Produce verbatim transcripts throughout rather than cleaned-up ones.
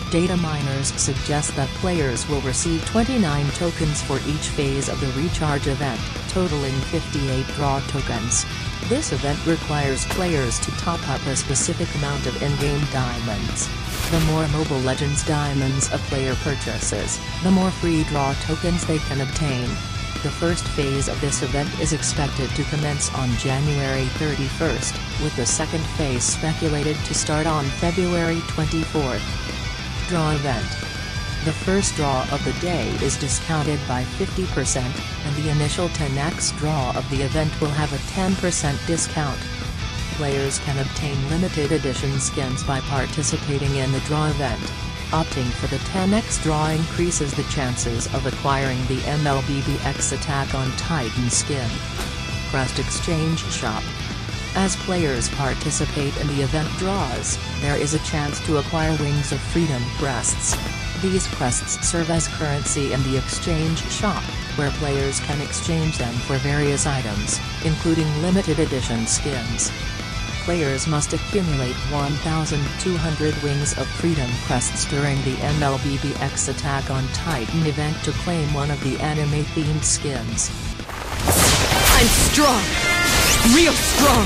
Data miners suggest that players will receive twenty-nine tokens for each phase of the recharge event, totaling fifty-eight draw tokens. This event requires players to top up a specific amount of in-game diamonds. The more Mobile Legends diamonds a player purchases, the more free draw tokens they can obtain. The first phase of this event is expected to commence on January thirty-first, with the second phase speculated to start on February twenty-fourth. Draw event. The first draw of the day is discounted by fifty percent, and the initial ten X draw of the event will have a ten percent discount. Players can obtain limited edition skins by participating in the draw event. Opting for the ten X draw increases the chances of acquiring the M L B B X Attack on Titan skin. Crest Exchange Shop. As players participate in the event draws, there is a chance to acquire Wings of Freedom crests. These crests serve as currency in the exchange shop, where players can exchange them for various items, including limited edition skins. Players must accumulate one thousand two hundred Wings of Freedom crests during the M L B B X Attack on Titan event to claim one of the anime-themed skins. I'm strong! Real strong!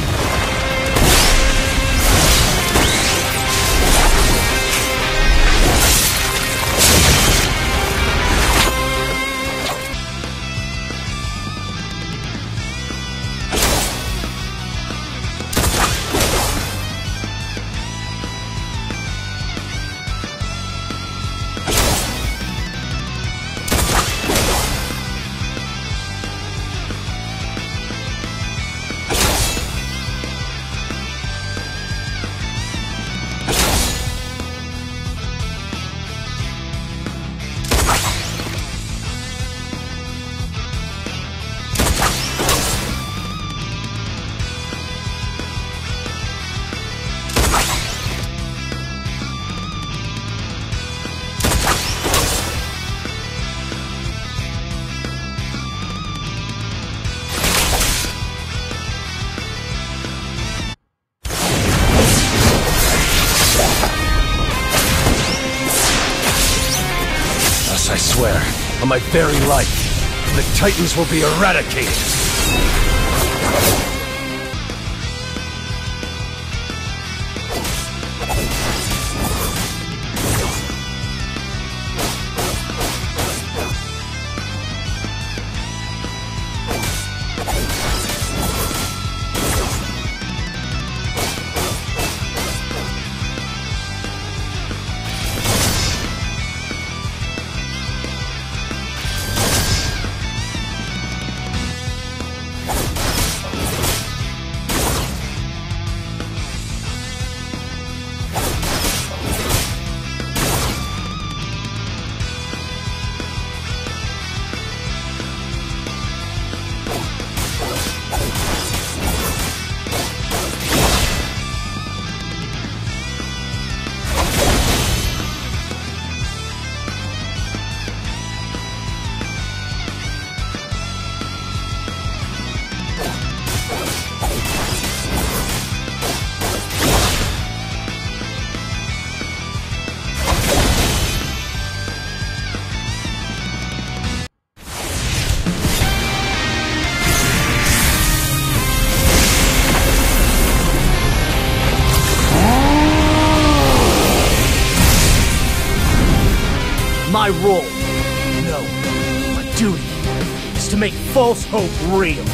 I swear, on my very life, the Titans will be eradicated! My role, no, my duty, is to make false hope real.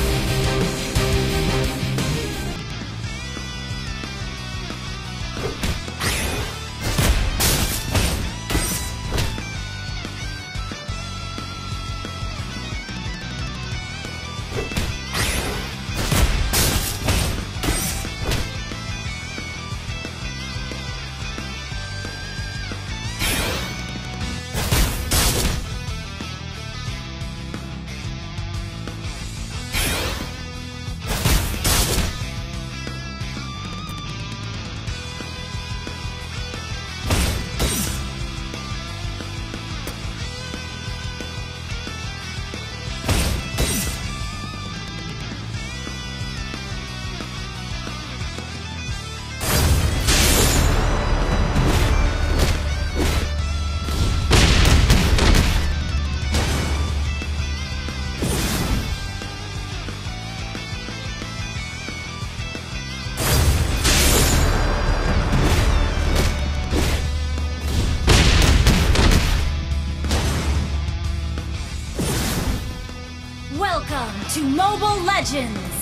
Welcome to Mobile Legends!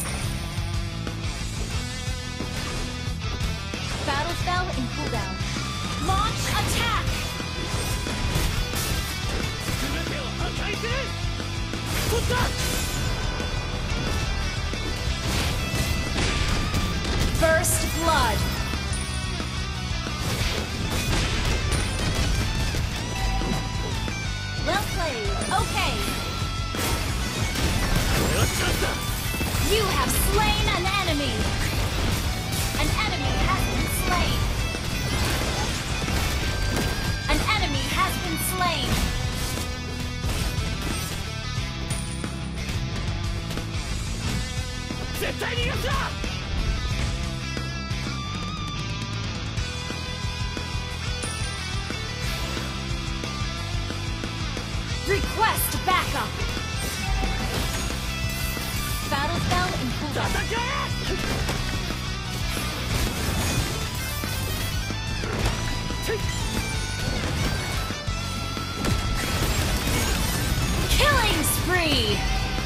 Battle spell in cooldown. Launch attack! First blood. Well played. Okay. You have slain an enemy. An enemy has been slain. An enemy has been slain. Request backup. Battle spell in cooldown. Killing spree.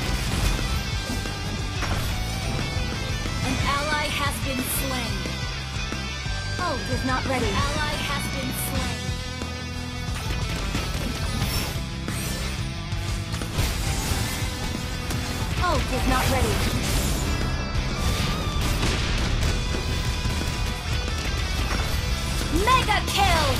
An ally has been slain. Ult is not ready. Ally has been slain. Ult is not ready. Mega kill!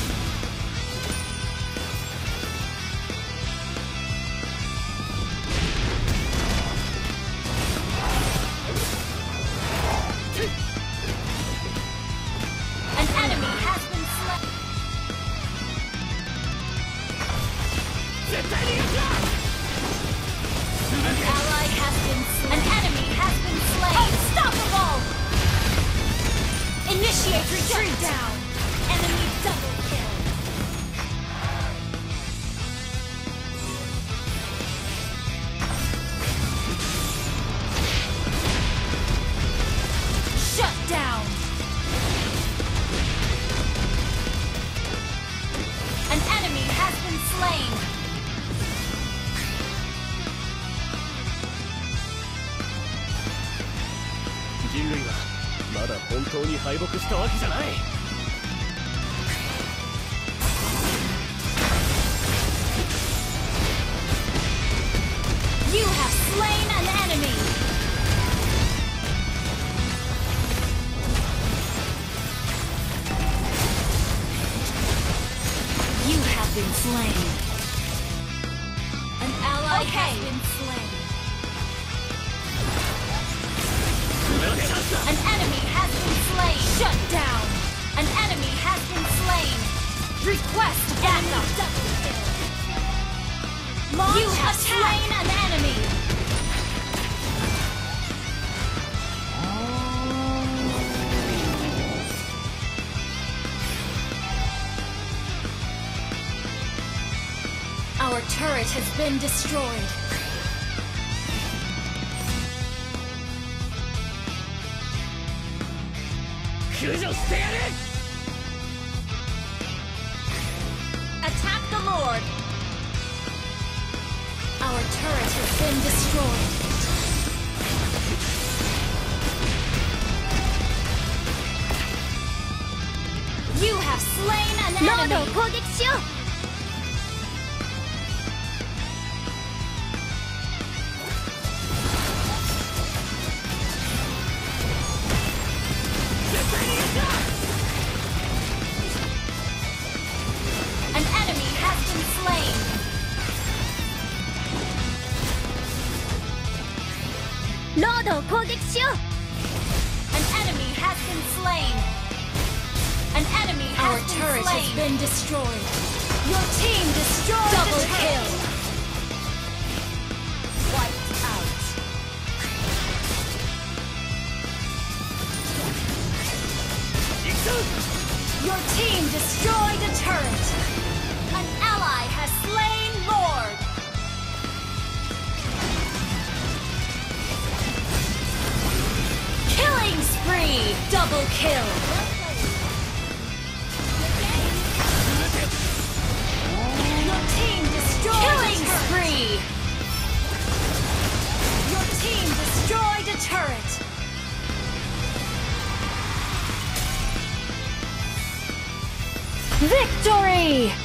An enemy has been slain. An ally has been slain. An enemy has been slain. Unstoppable! Initiate retreat down. Enemy double kill. Shut down. An enemy has been slain. You have slain an enemy. You have been slain. An ally okay. has been slain. An enemy has been slain. Shut down. An enemy has been slain. Request backup. Double kill. Launch you have attack. slain an enemy. Our turret has been destroyed. Attack the Lord! Our turret has been destroyed. You have slain an enemy! An enemy has been slain. Lord, an enemy has been slain. An enemy has Our been turret slain. has been destroyed. Your team destroyed Double the kill. Wiped out. Your team destroyed a turret. An ally has slain Lord. Killing spree. Double kill. Your team destroyed Killing spree. Victory!